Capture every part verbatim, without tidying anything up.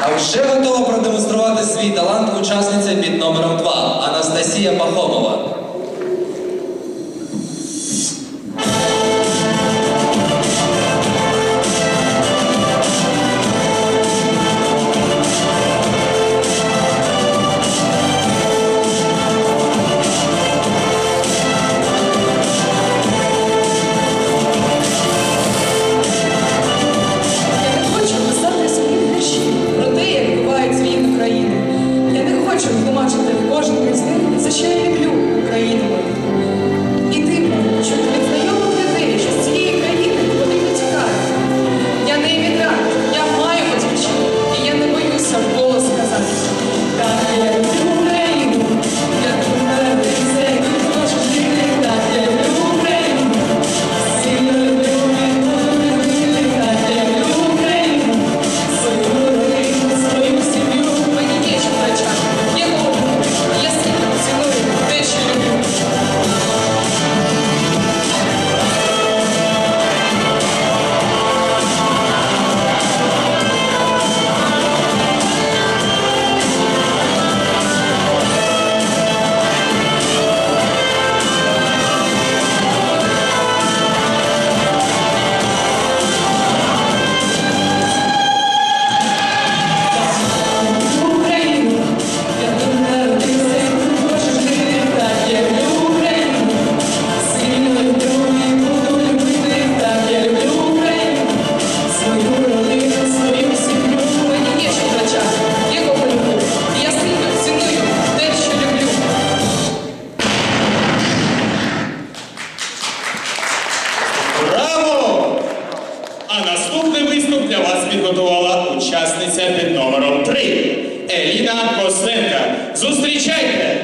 А вже готова продемонструвати свій талант учасниця під номером два Анастасія Пахомова. Учасниця під номером три Еліна Костенка. Зустрічайте!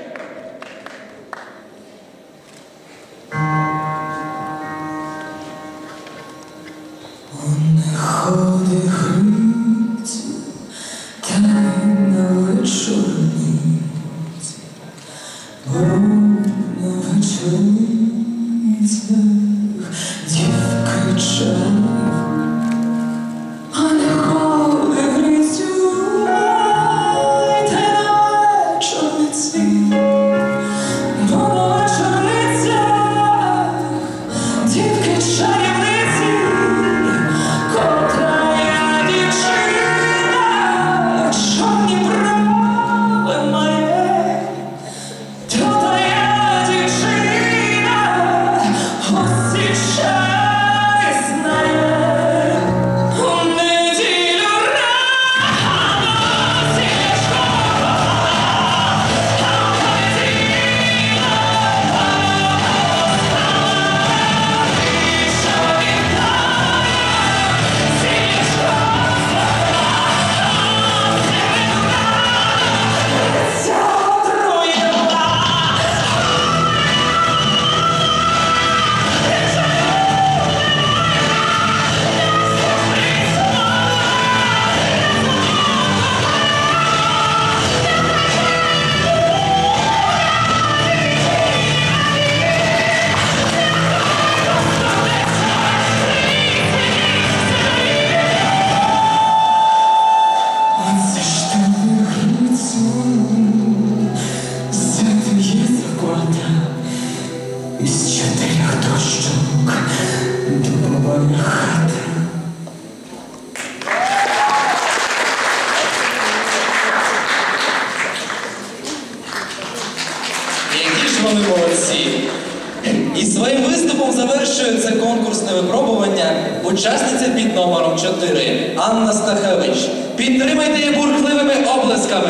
І своїм виступом завершує це конкурсне випробування учасниця під номером чотири Анна Стахевич. Підтримайте її бурхливими оплесками.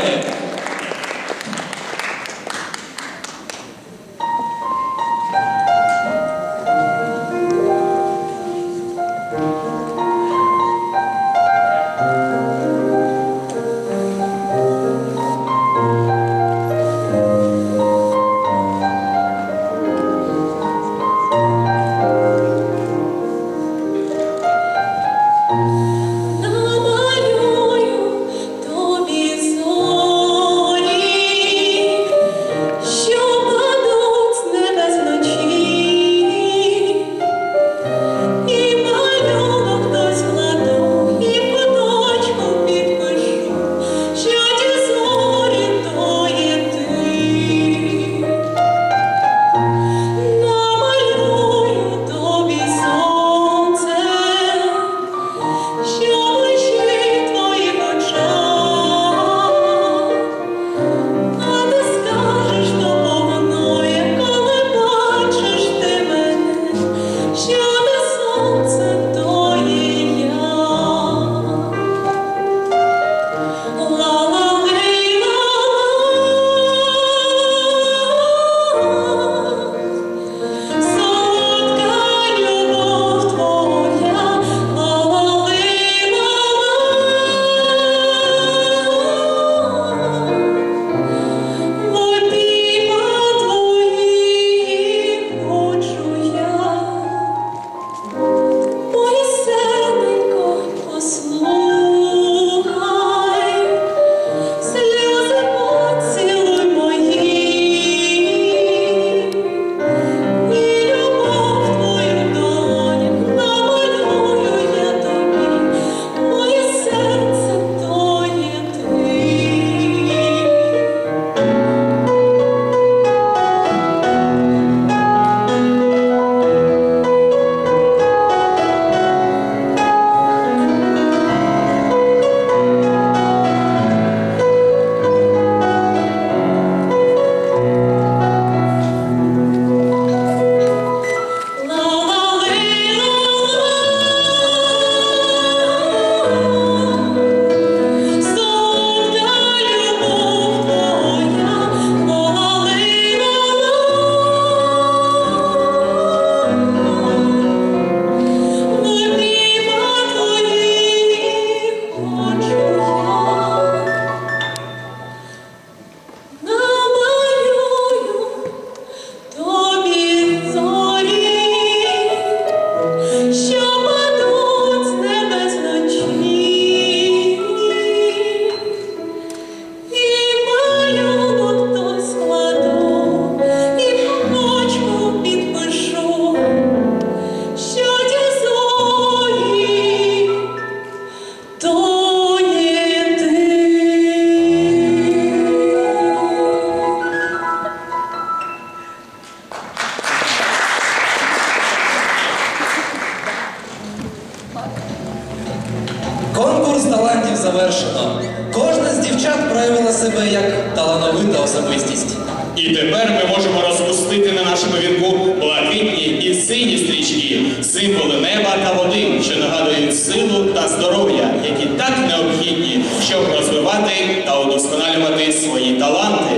Намалюю тобі конкурс талантів завершено. Кожна з дівчат проявила себе як талановита особистість. І тепер ми можемо розпустити на нашому вінку блакитні і сині стрічки, символи неба та води, що нагадують силу та здоров'я, які так необхідні, щоб розвивати та удосконалювати свої таланти.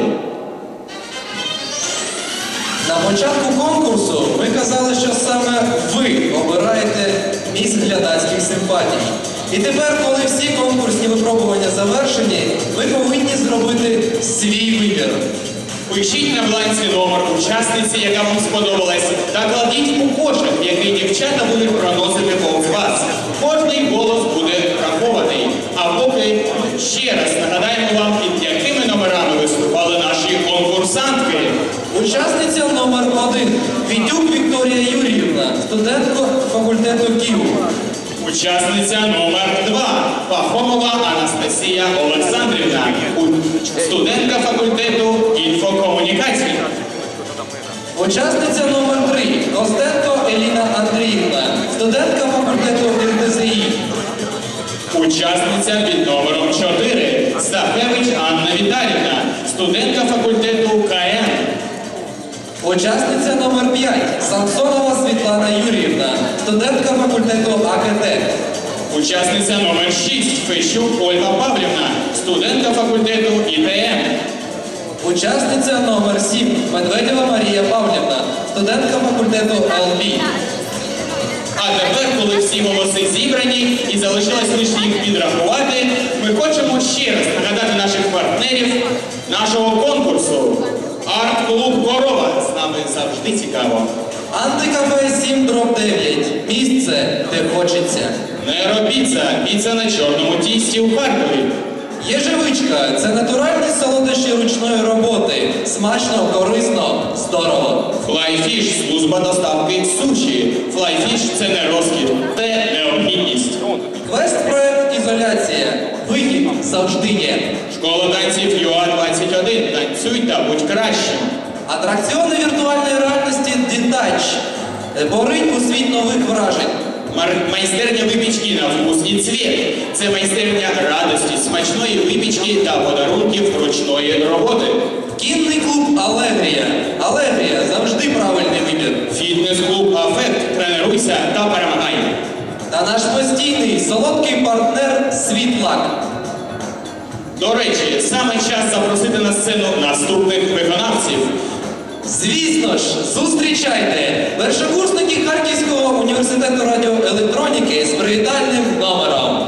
На початку конкурсу ви казали, що саме ви обираєте місць глядацьких симпатій. І тепер, коли всі конкурсні випробування завершені, ви повинні зробити свій вибір. Пишіть на бланці номер учасниці, яка вам сподобалась, та кладіть у кошик, який дівчата будуть проносити повз вас. Кожний голос буде врахований. А поки ще раз нагадаємо вам, під якими номерами виступали наші конкурсантки. Учасниця номер один – Відюк Вікторія Юріївна, студентка факультету КІУ. Учасниця номер два – Пахомова Анастасія Олександрівна, студентка факультету інфокомунікацій. Учасниця номер три – Костенко Еліна Андріївна, студентка факультету эр тэ зэ і. Учасниця під номером чотири – Стахевич Анна Віталіївна, студентка факультету ка ем. Учасниця номер п'ять – Самсонова Світлана Юріївна, студентка факультету а ка те. Учасниця номер шість – Фещук Ольга Павлівна, студентка факультету і те ем. Учасниця номер сім – Медведєва Марія Павлівна, студентка факультету ел бі. А тепер, коли всі голоси зібрані і залишилось лише їх підрахувати, ми хочемо ще раз нагадати наших партнерів нашого конкурсу. Арт-клуб «Корова». З нами завжди цікаво. Антикафе сім дроб дев'ять. Місце, де хочеться. Нейропіца. Піца на чорному тісті у Харкові. Єжевичка – це натуральні солодощі ручної роботи. Смачно, корисно, здорово. Флайфіш – служба доставки суші. Флайфіш – це не розкіш, це необхідність. Квест-проект «Ізоляція». Вихід завжди є. Школа танців ю а двадцять один. Танцюй та будь кращим. Атракціони віртуальної реальності «Дітач». Поринь у світ нових вражень. Майстерня випічки на вкус і цвіт. Це майстерня радості, смачної випічки та подарунків ручної роботи. Кінний клуб «Алегрія». «Алегрія» завжди правильний вибір. Фітнес-клуб «Афект». Тренуйся та перемагай. Та наш постійний солодкий партнер «Світлак». До речі, саме час запросити на сцену наступних виконавців. Звісно ж, зустрічайте першокурсники Харківського університету радіоелектроніки з привітальним номером.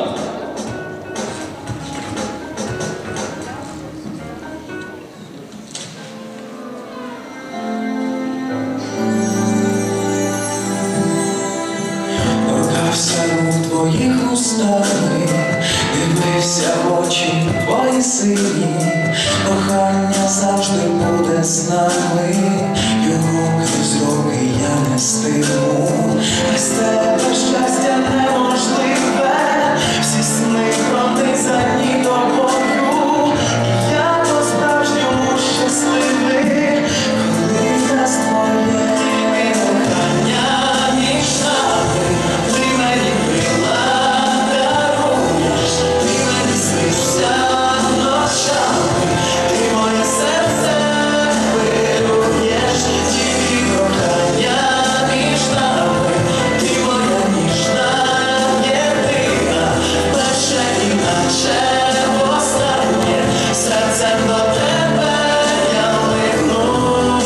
Торкався у твоїх устах, дивився в очі твої сині, кохання завжди буде з нами, й уроки зроки я нестиму, без тебе щастя неможливе, всі сни пронизані тобою, і я по-справжньому щасливий, коли нас твоє кохання між нами, ти мені крила даруєш, ти мені снишся ночами, ти моє серце хвилюєш, тільки кохання між нами, ти моя ніжна єдина, перше іначе останнє, серцем до тебе я лину.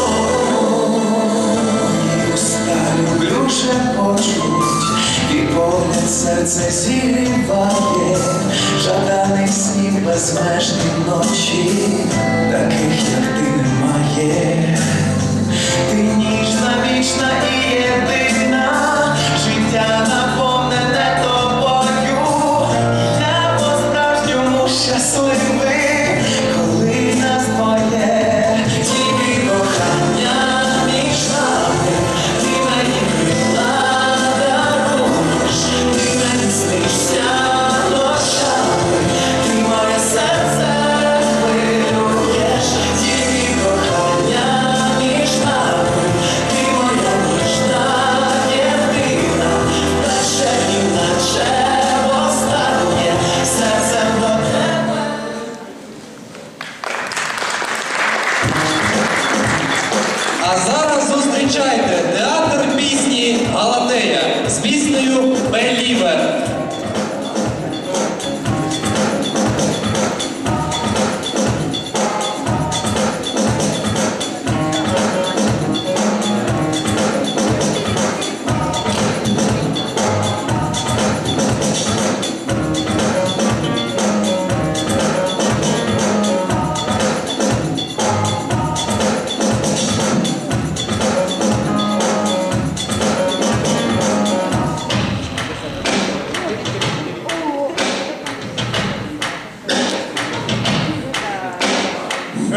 І уста люблю шепочуть, і погляд серце зігріває, жаданих снів безмежні ночі, таких як ти немає. Ти ніжна, вічна і єдина, життя наповнене тобою, я по-справжньому щасливий, коли нас двоє, тільки кохання між нами, ти мені крила даруєш, ти мені снишся ночами, ти моє серце хвилюєш, тільки кохання між нами, ти моя ніжна єдина, перше іначе останнє,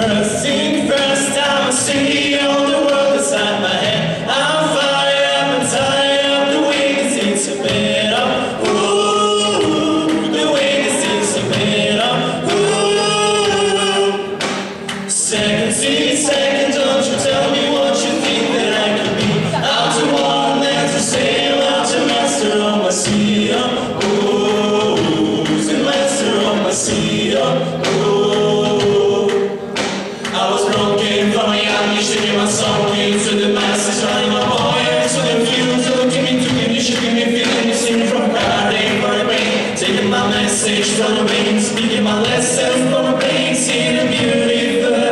first thing first, I'ma see all the world inside my head. I'm fired up and tired of the way this things are made up. Ooh, the way this things are made up. Ooh, second seat, second, don't you tell me what you think that I could be. Out to one, that's to sail, out to master on my sea. Ooh, who's the master on my sea? Ooh, I was broken from a young age, shaking my song into the masses, running my poems to the views, looking me to me, shaking me, feeling me, singing from a garden for the rain, taking my message from the rain, speaking my lessons from the pain, seeing the beauty of the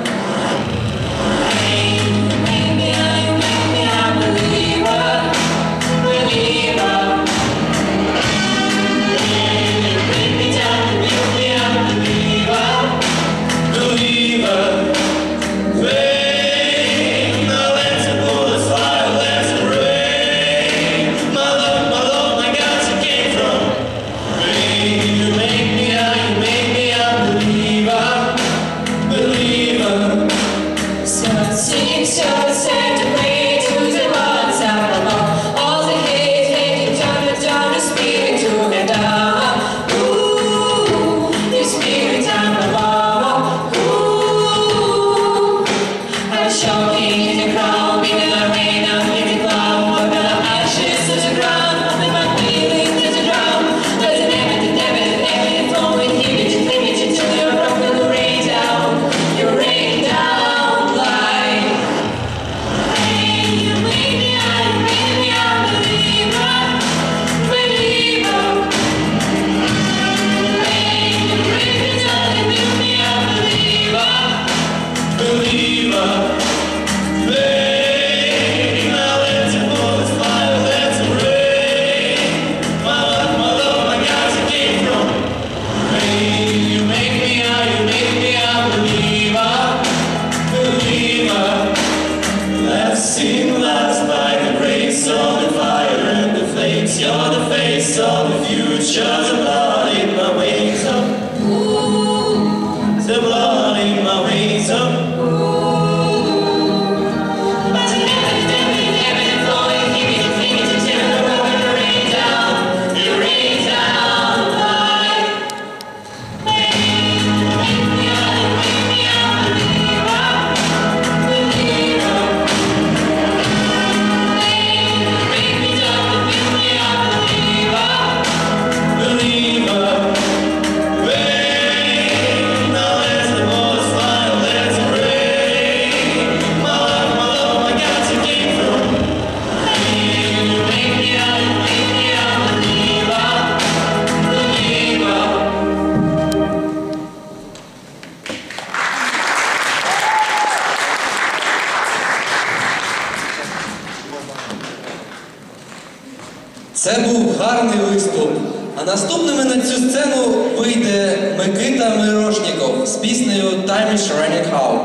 Це був гарний виступ. А наступними на цю сцену вийде Микита Мирошніков з піснею «Time is running out».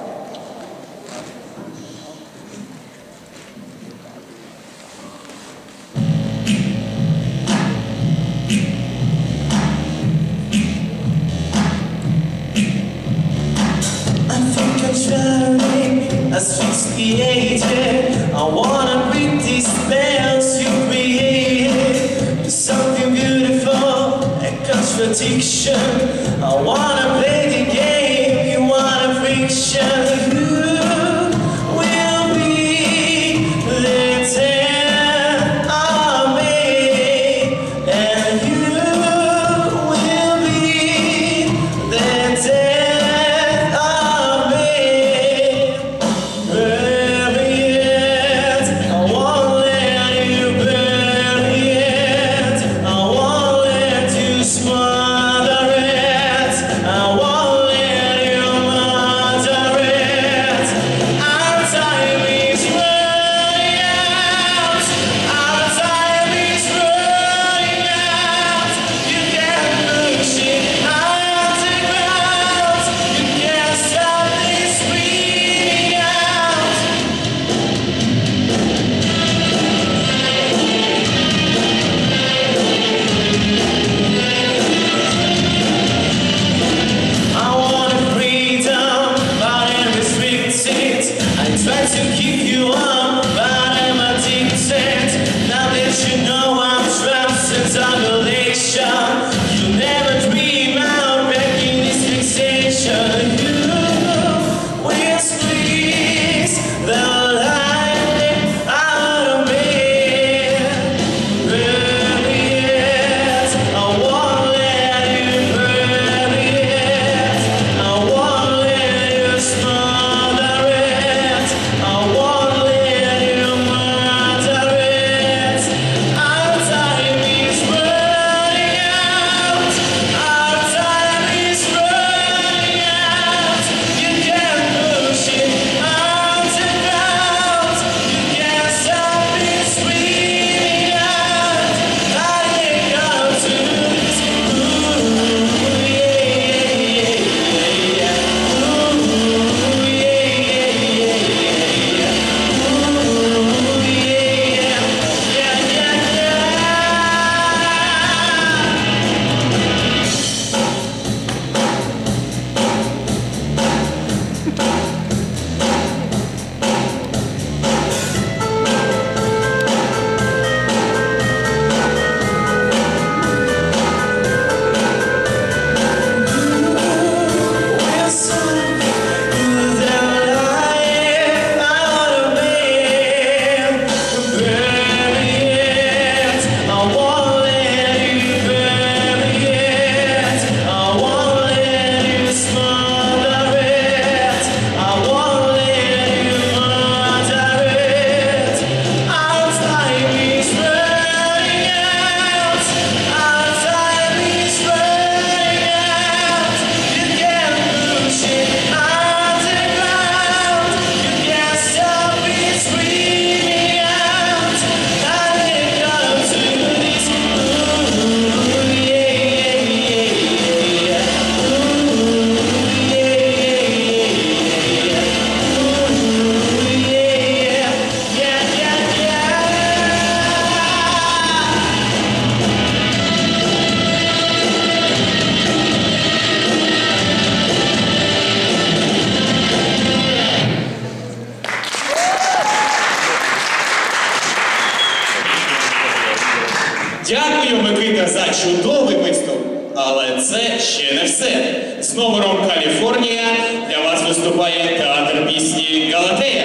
Asphyxiated, I wanna break these spells you created. Do something beautiful, a contradiction. I wanna play the game, you want a friction. You will be the death of me, and you will be the death of me. Bury it, I won't let you bury it. I won't let you smother it. I won't let you murder it. Але це ще не все. З номером «Каліфорнія» для вас виступає театр пісні «Галатея».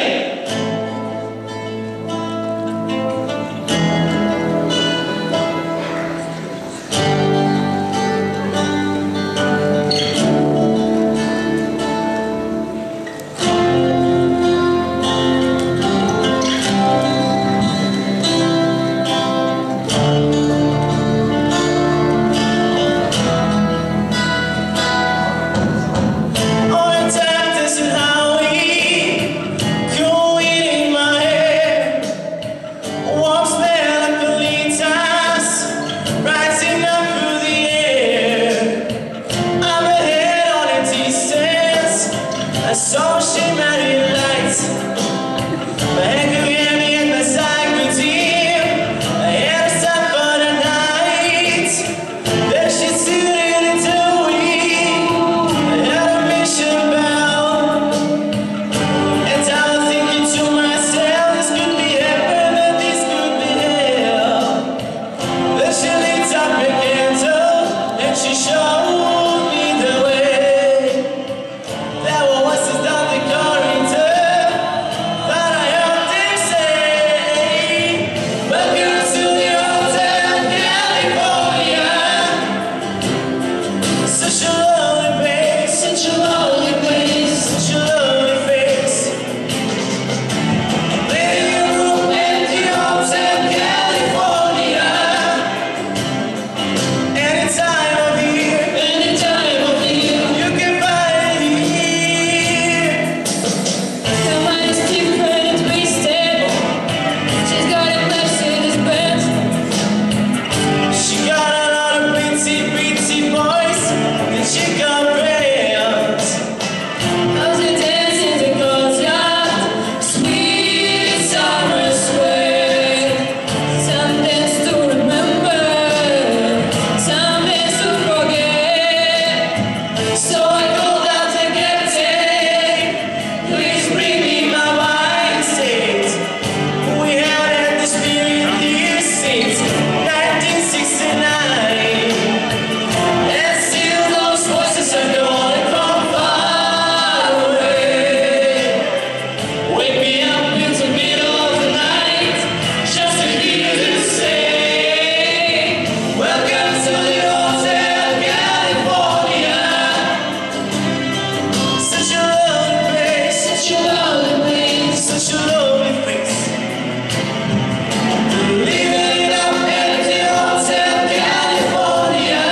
So she married lights. My head could get me in the cycle team. I had to stop for the night. Then she suited into me. I had a mission bell. And I was thinking to myself, this could be heaven and this could be hell. Then she lit up a candle and she showed me the way. There were voices down the corridor that I heard them say, welcome to the Hotel California. Such a lonely place, such a lonely place, such a lonely face. Living in a room empty, Hotel California. Any time of year, any time of year, you can find me here. Her mind is different, but stable. She's got a Mercedes Benz. She got a lot of pretty, pretty boys that she comprehends. How's it dancing the courtyard? Sweet summer sway. Some dance to remember, some dance to forget. So I called out the captain. Please bring me my wine state. We had at the Spirit here since nineteen sixty-nine. And still those voices are calling from far away. Wake me up in the middle of the night, just to hear them say, welcome to the Hotel California. Such a lonely place, such a lonely place, such a lonely place. Living it up at the Hotel California.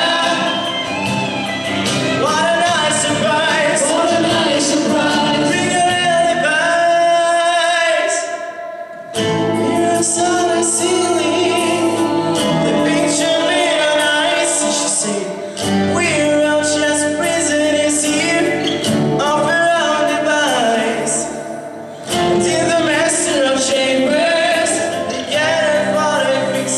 What a nice surprise, what a nice surprise. Bring your alibis. Here I saw the ceiling, the picture made on ice. And she said, we're all just prisoners here of our own device. Until the master of chambers, they gathered for a fix.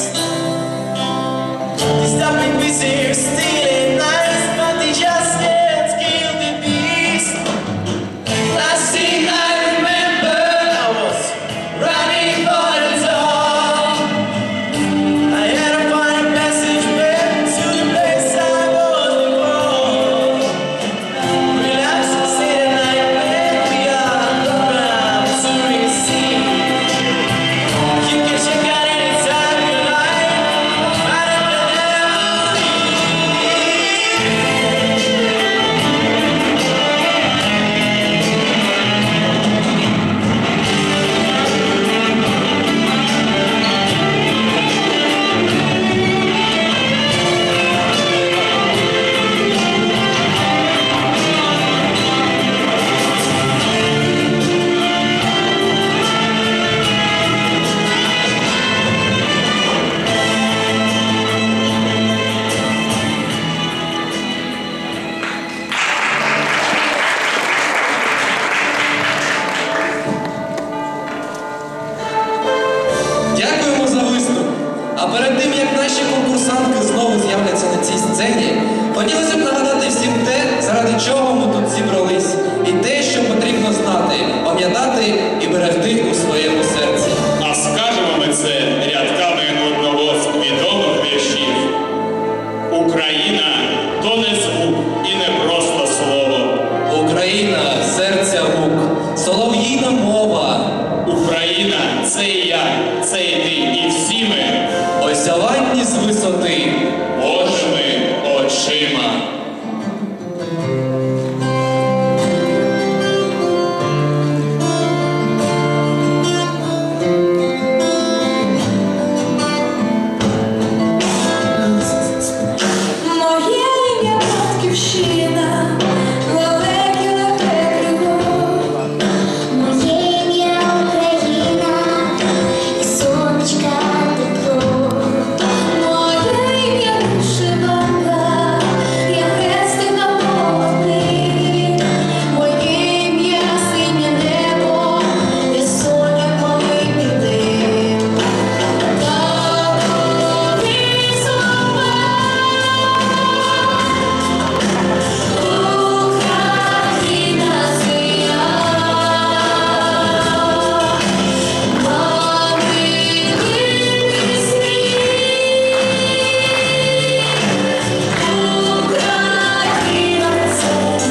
They stopped me busy stealing lies, but they just can't kill the beast. Last thing I remember, I was running for the door. I had to find a passage back to the place I was батьківщина, далеке легке крило. Моє ім'я Україна, і сонечка тепло. Моє ім'я вишиванка, я хрестик на полотні. Моє ім'я синє небо, де соня коли піде. Татові слова, Україна це я. Мамині пісні, Україна це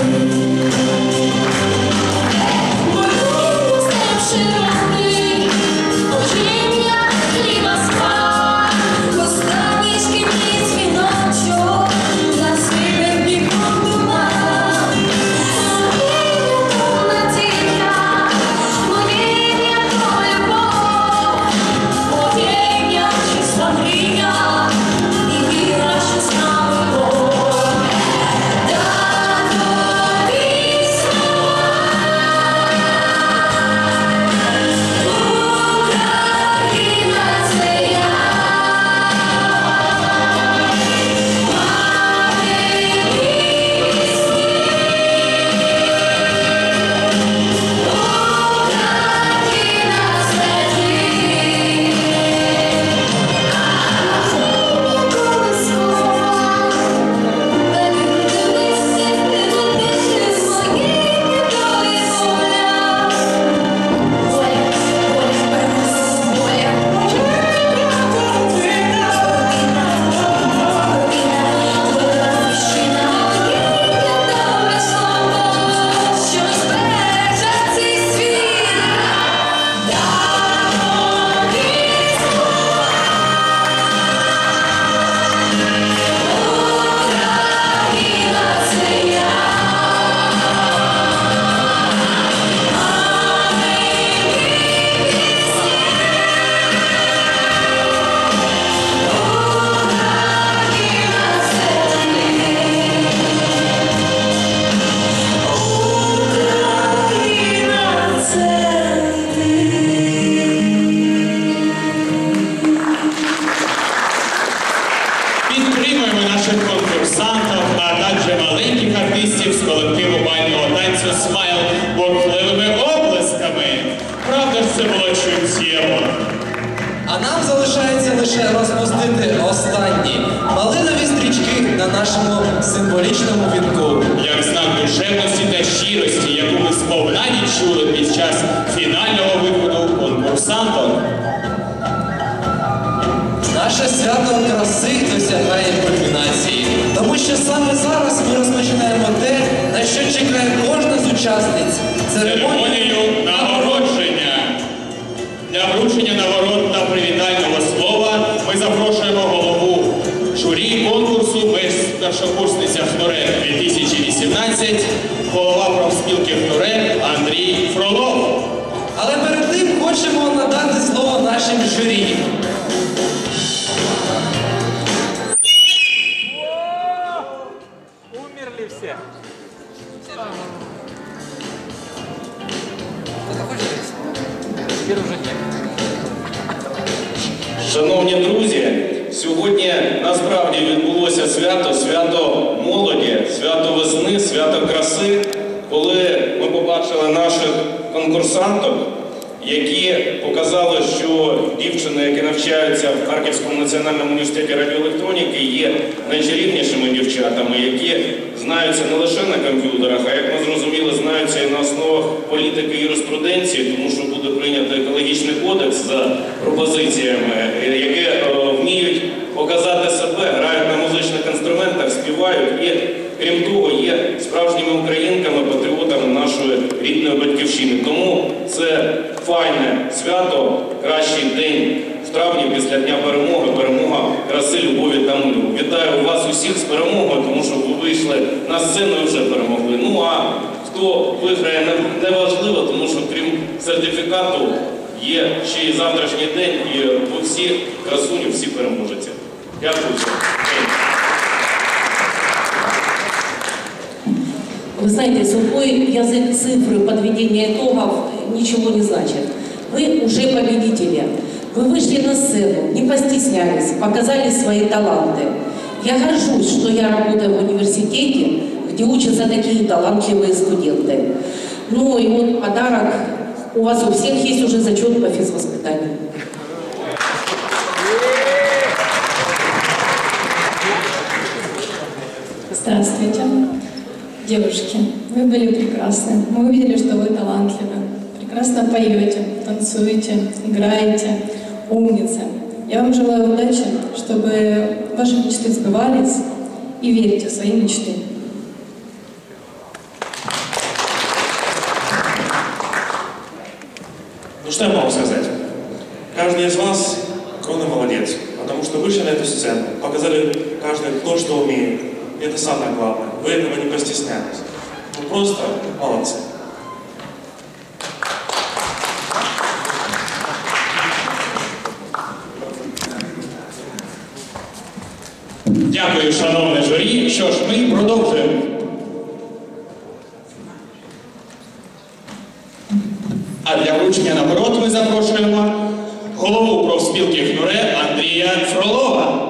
Морозу степ широкий, ожиння хліба спав, останній шкільний дзвіночок засипав вікном туман. Моє ім'я то любов, моє ім'я чиста мрія, і віра, що з нами Бог. Татові слова, Україна це я. Підтримуємо наших конкурсантів, а також маленьких артистів з колективу бального танцю «Смайл» бурхливими оплесками. Правда ж це було чуттєво. А нам залишається лише розпустити останні малинові стрічки на нашому символічному вінку. Як знак душевності та щирості, яку ми сповна відчули під час фінального виходу конкурсантів. Наше свято краси досягає кульмінації, тому що саме зараз ми розпочинаємо те, на що чекає кожна з учасниць. Церемонію нагородження. Для вручення нагород та привітального слова ми запрошуємо голову журі конкурсу «Бест старшокурсниця ХНУРЕ дві тисячі вісімнадцять», голова профспілки ХНУРЕ Андрій Фролов. Але перед тим хочемо надати слово нашим журі. Умерли все. Теперь уже нет. Шановні друзі, сьогодні насправді відбулося свято, свято молоді, свято весни, свято краси, коли ми побачили наших конкурсанток, які показали, що дівчини, які навчаються в Харківському національному університеті радіоелектроніки, є найчарівнішими дівчатами, які знаються не лише на комп'ютерах, а, як ми зрозуміли, знаються і на основах політики і юриспруденції, тому що буде прийнято екологічний кодекс за пропозиціями, які е, вміють показати себе, грають на музичних інструментах, співають і, крім того, є справжніми українками, патріотами нашої рідної батьківщини. Тому це файне свято, кращий день в травні після Дня перемоги, перемога краси, любові та миру. Вітаю вас усіх з перемогою, тому що ви вийшли на сцену і вже перемогли. Ну а хто виграє, не важливо, тому що крім сертифікату є ще і завтрашній день, і ви всі красуні, всі переможете. Дякую. Вы знаете, сухой язык цифры подведения итогов ничего не значит. Вы уже победители. Вы вышли на сцену, не постеснялись, показали свои таланты. Я горжусь, что я работаю в университете, где учатся такие талантливые студенты. Ну и вот подарок. У вас у всех есть уже зачет по физвоспитанию. Здравствуйте, девушки. Вы были прекрасны. Мы увидели, что вы талантливы. Прекрасно поете, танцуете, играете, умницы. Я вам желаю удачи, чтобы ваши мечты сбывались, и верьте в свои мечты. Ну что я могу сказать? Каждый из вас кроме молодец, потому что вышли на эту сцену, показали каждый то, что умеет. И это самое главное. Вы этого не постеснялись. Вы просто молодцы. Дякую, шановне журі. Що ж, ми продовжуємо. А для вручення нагород ми запрошуємо голову профспілки ХНУРЕ Андрія Фролова.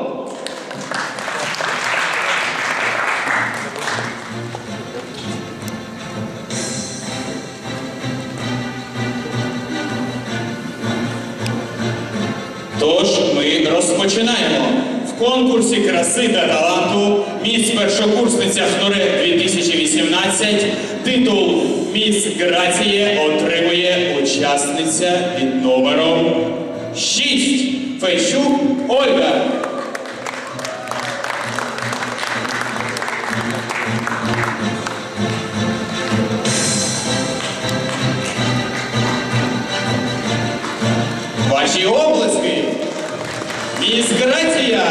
Тож ми розпочинаємо. В конкурсі краси та таланту «Міс першокурсниця ХНУРЕ дві тисячі вісімнадцять» титул «Міс Грація» отримує учасниця під номером шість Фейчук Ольга. Ваші обласки! Міс Грація!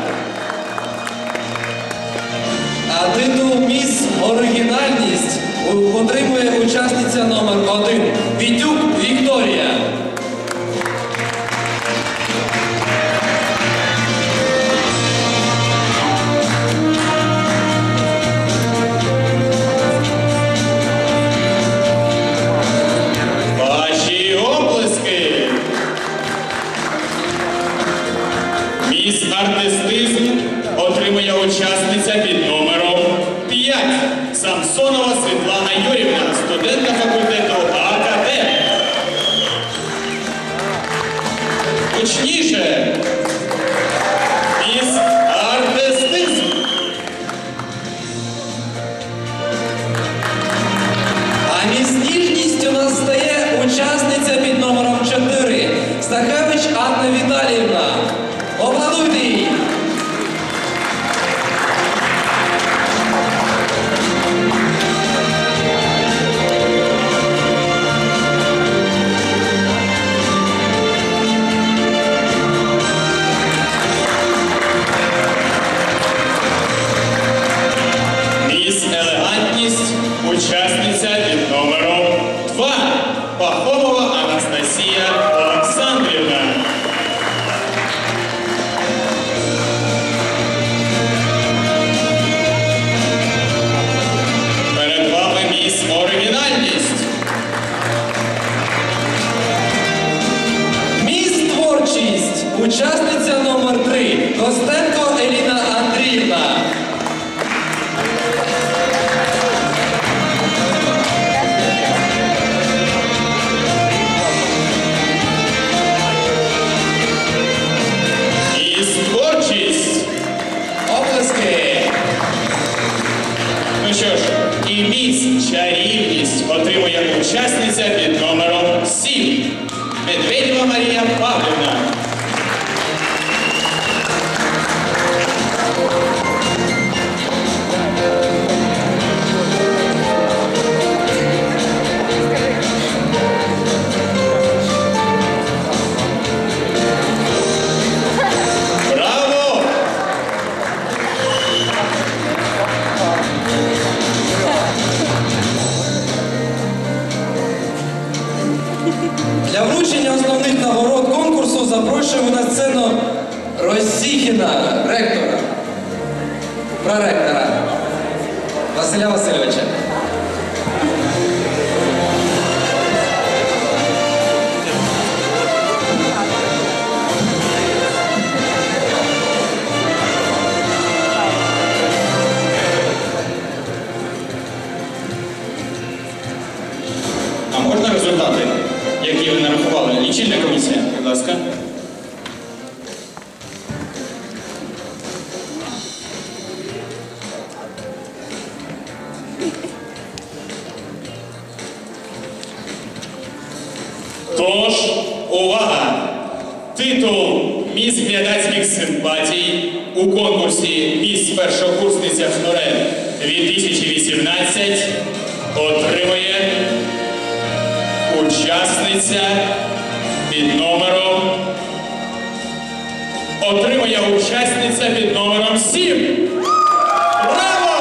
А титул «Міс Оригінальність» отримує учасниця номер один Вітюк Вікторія. Ваші обласки! Міс Артистизм отримує учасниця під номером п'ять Самсонова Світлана Юрівна, студентка факультету АКТ. Гучніше! Міс Артистизм! А міс Ніжність у нас стає учасниця під номером чотири Стахевич Анна Віталіївна. Обладуйте її! Міс Елегантність, учасниця під номером два Пахомова Анастасія Олександрівна. Перед вами міс Оригінальність. Міс Творчість, учасниця номер три Костенко Еліна Андріївна. Міс Творчість. Оплески! Ну що ж, і міс Чарівність отримує учасниця під номером сім Медведєва Марія Павлівна. Браво! Для вручення основних нагород конкурсу запрошуємо на сцену Росіхіна, ректора, проректора Василя Васильовича. Тож, увага! Титул «Міс глядацьких симпатій» у конкурсі «Міс першокурсниця ХНУРЕ дві тисячі вісімнадцять» отримує учасниця під номером отримує учасниця під номером сім. Браво!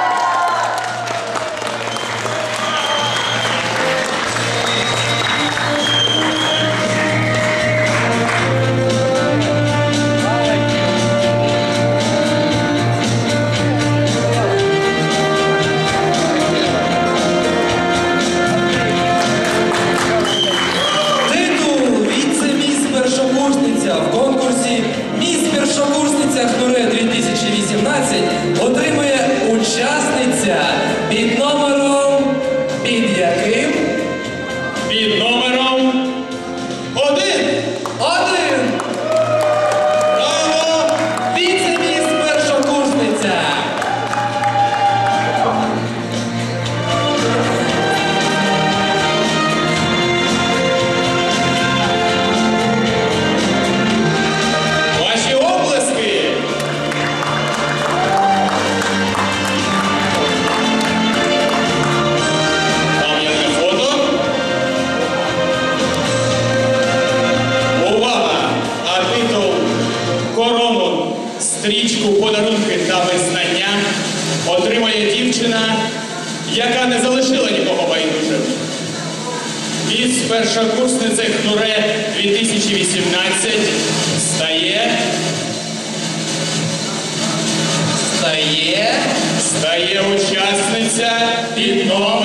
В конкурсі «Міс першокурсниця ХНУРЕ дві тисячі вісімнадцять» отримує учасниця під номером... Під яким? Під номером один. Один! Браво! Віце-міс першокурсниця! Ваші оплески! Пам'ятне фото. Увага! А титул «Корону, стрічку, подарунки та визнання» отримає дівчина, яка не залишила нікого байдужим. Міс першокурсниця ХНУРЕ дві тисячі вісімнадцять стає... Стає... Стає учасниця під номером